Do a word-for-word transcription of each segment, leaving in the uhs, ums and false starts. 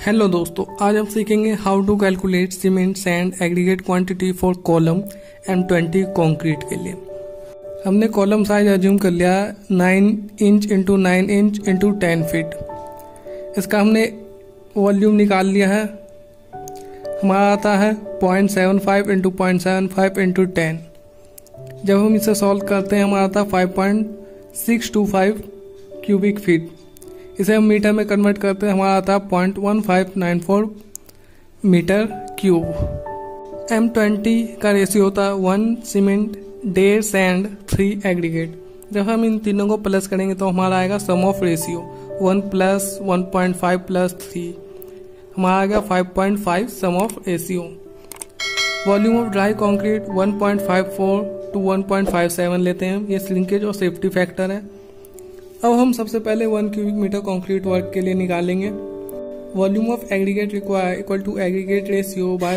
Hello दोस्तों, आज हम सीखेंगे how to calculate cement sand aggregate quantity for column M twenty concrete के लिए। हमने कॉलम साइज अज्यूम कर लिया nine inch into nine inch into ten feet. इसका हमने वॉल्यूम निकाल लिया है, हमारा आता है point seven five into point seven five into ten. जब हम इसे सॉल्व करते हैं हमारा आता है five point six two five cubic feet. इसे हम मीटर में कन्वर्ट करते हैं, हमारा आता है point one five nine four metre cube. M twenty का रेशियो होता है वन सीमेंट डेढ़ सैंड थ्री एग्रीगेट। जब हम इन तीनों को प्लस करेंगे तो हमारा आएगा sum of ratio one plus one point five plus three, हमारा आएगा five point five sum of ratio. Volume of dry concrete one point five four two one point five seven लेते हैं, ये श्रिंकेज और सेफ्टी फैक्टर है। अब हम सबसे पहले one cubic metre concrete work के लिए निकालेंगे। Volume of aggregate require equal to aggregate ratio by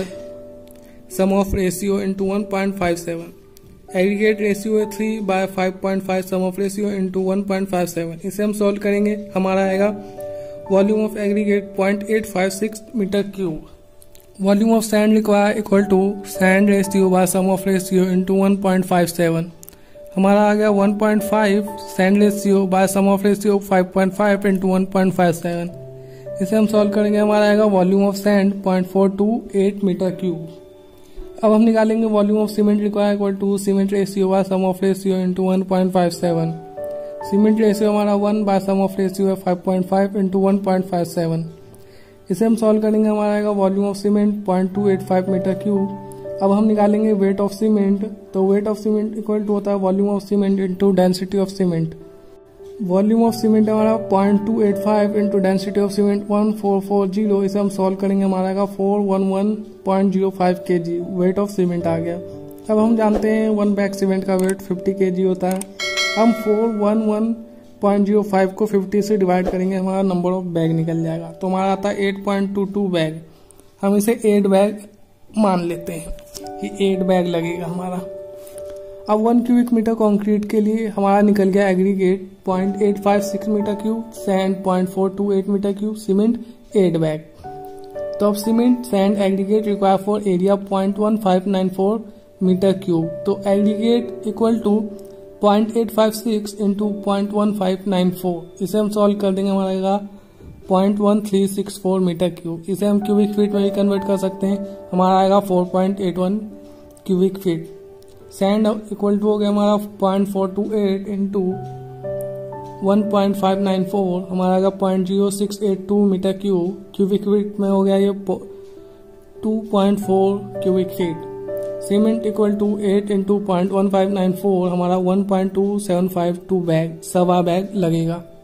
sum of ratio into one point five seven. Aggregate ratio है three by five point five sum of ratio into one point five seven. इसे हम solve करेंगे, हमारा आएगा volume of aggregate point eight five six metre cube. Volume of sand require equal to sand ratio by sum of ratio into one point five seven. हमारा आ गया one point five sand ratio by sum of ratio five point five into one point five seven. इसे हम solve करेंगे, हमारा आएगा volume of sand point four two eight metre cube. अब हम निकालेंगे volume of cement require equal to cement ratio by sum of ratio into one point five seven. Cement ratio हमारा one by sum of ratio है five point five into one point five seven. इसे हम solve करेंगे, हमारा आएगा volume of cement point two eight five metre cube. अब हम निकालेंगे वेट ऑफ सीमेंट, तो weight of cement equal to होता है volume of cement into density of cement. Volume of cement हमारा point two eight five into density of cement one four four zero. इसे हम solve करेंगे, हमारा आएगा four one one point zero five K G weight of cement आ गया। अब हम जानते हैं वन बैग सीमेंट का वेट फिफ्टी के जी होता है। हम four one one point zero five को फिफ्टी से डिवाइड करेंगे, हमारा नंबर ऑफ बैग निकल जाएगा, तो हमारा आता है eight point two two bag. हम इसे एट बैग मान लेते हैं कि एट बैग लगेगा हमारा। अब वन क्यूबिक मीटर कंक्रीट के लिए हमारा निकल गया aggregate point eight five six metre cube, sand point four two eight metre cube, cement eight bag. तो अब cement sand aggregate require for area point one five nine four metre cube. तो aggregate equal to point eight five six into point one five nine four. इसे हम solve कर देंगे, हमारा आएगा point one three six four metre cube. इसे हम cubic feet में भी कन्वर्ट कर सकते हैं, हमारा आएगा four point eight one cubic feet. Sand equal to हो गया हमारा point four two eight into one point five nine four, हमारा आएगा point zero six eight two metre cube. Cubic feet में हो गया ये two point four cubic feet. Cement equal to eight into point one five nine four, हमारा one point two seven five two bag सवा bag लगेगा।